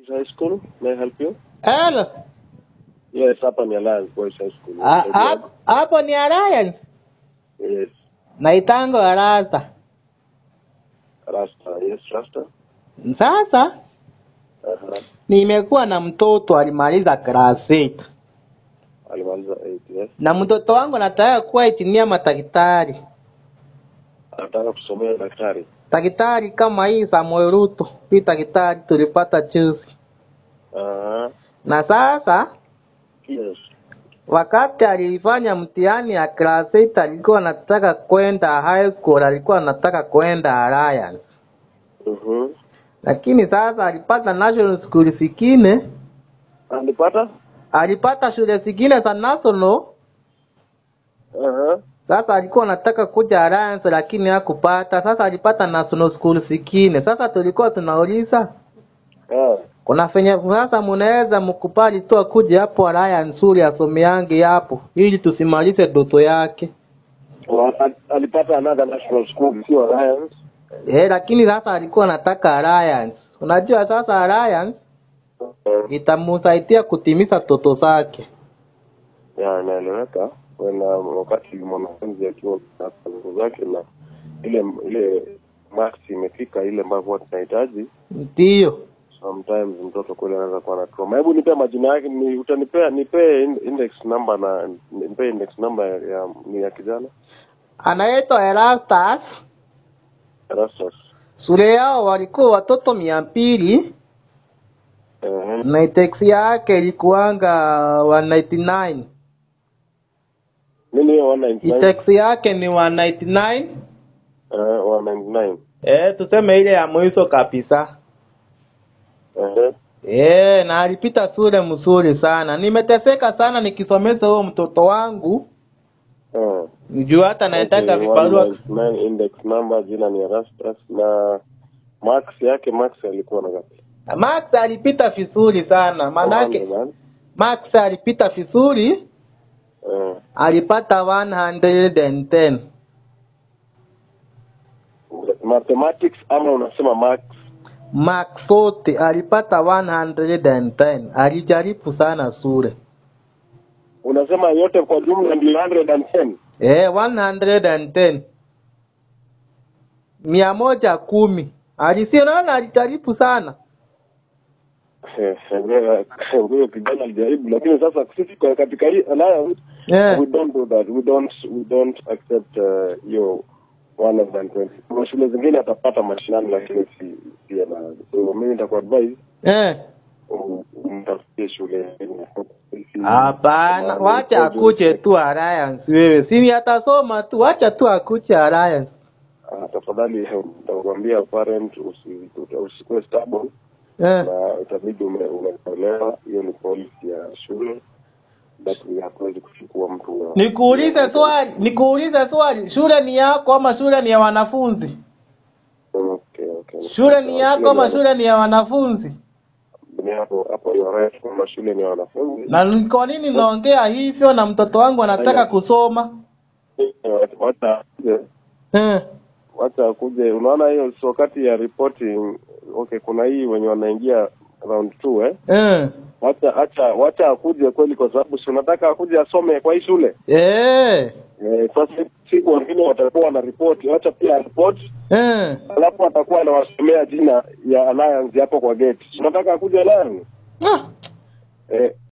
High School. May I help you? Hello. Yes, hapa ni Alliance Boys High School. Hapo ni Alliance? Yes. Naitanga Rasta. Rasta, yes, Rasta. Sasa nimekuwa na mtoto alimaliza class 8. Alimaliza 8, yes. Na mtoto wangu anataka kuwa itinia madaktari. Anataka kusomea daktari. Daktari kama hii Samuel Ruto, hii daktari tulipata juzi. Na sasa yes, wakati alifanya mtihani ya class 8 alikuwa anataka kwenda high school, alikuwa anataka kwenda Alliance. Lakini sasa alipata national school zingine. Alipata shule zingine za national. Sasa alikuwa anataka kuja Alliance lakini hakupata. Sasa alipata national school zingine. Sasa tulikuwa tunauliza kuna fenya sasa mnaweza mkubali tu akuje hapo Alliance nzuri asomeange hapo ili tusimalize ndoto yake. Alipata another national school sio Alliance. Lakini sasa alikuwa anataka Alliance. Unajua sasa Alliance itamsaidia kutimiza ndoto zake. Naeleweka. Wakati mwanafunzi akiwa na ndoto zake na ile marks imefika ile ambavyo tunahitaji. Ndio. Sometimes mtoto kweli anaweza kuwa na trauma. Hebu nipe majina yake, nipe index number ya kijana. Anaitwa Erastus. Shule yao walikuwa watoto 200. Na tax yake ilikuanga 199. Nini hiyo 199? Tax yake ni 199. 199. Tuseme ile ya mwisho kabisa. Na alipita shule mzuri sana. Nimeteseka sana nikisomeza huo mtoto wangu. Nijua hata naitaka vibarua. Index number jina ni Erastus na Max alikuwa na ngapi? Max alipita vizuri sana. Manake Max alipita vizuri. Alipata 110. Mathematics ama unasema Max sote alipata 110. Alijaribu sana shule. Unasema yote kwa jumla ndio 110? 110. 110. Alisiona alijaribu sana. Wewe kijana alijaribu lakini sasa sisi katika hii Alliance we don't do that. We don't accept your 120. Kwa shule zingine atapata mashinani lakini si pia na so mimi nitakuadvise mtafutie shule. Hapana, wacha akuje tu Alliance wewe. Si atasoma tu, wacha tu akuje Alliance. Tafadhali nitakwambia parent usikue stubborn. Na itabidi umeelewa hiyo ni policy ya shule. Basi hatuwezi kuchukua mtu. Nikuulize swali, shule ni yako ama shule ni ya wanafunzi? Okay. Shule ni yako ama shule ni ya wanafunzi? Ni hapo you right, kama shule ni ya wanafunzi. Na kwa nini naongea hivyo na mtoto wangu anataka kusoma? Wacha kuje, unaona hiyo wakati ya reporting. Okay, kuna hii wenye wanaingia round 2 wacha akuje kweli kwa sababu si unataka akuje asome kwa hii shule. Sasa siku wengine watakuwa na report, wacha pia report. Alafu atakuwa anawasomea jina ya Alliance hapo kwa gate. Unataka akuje Alliance?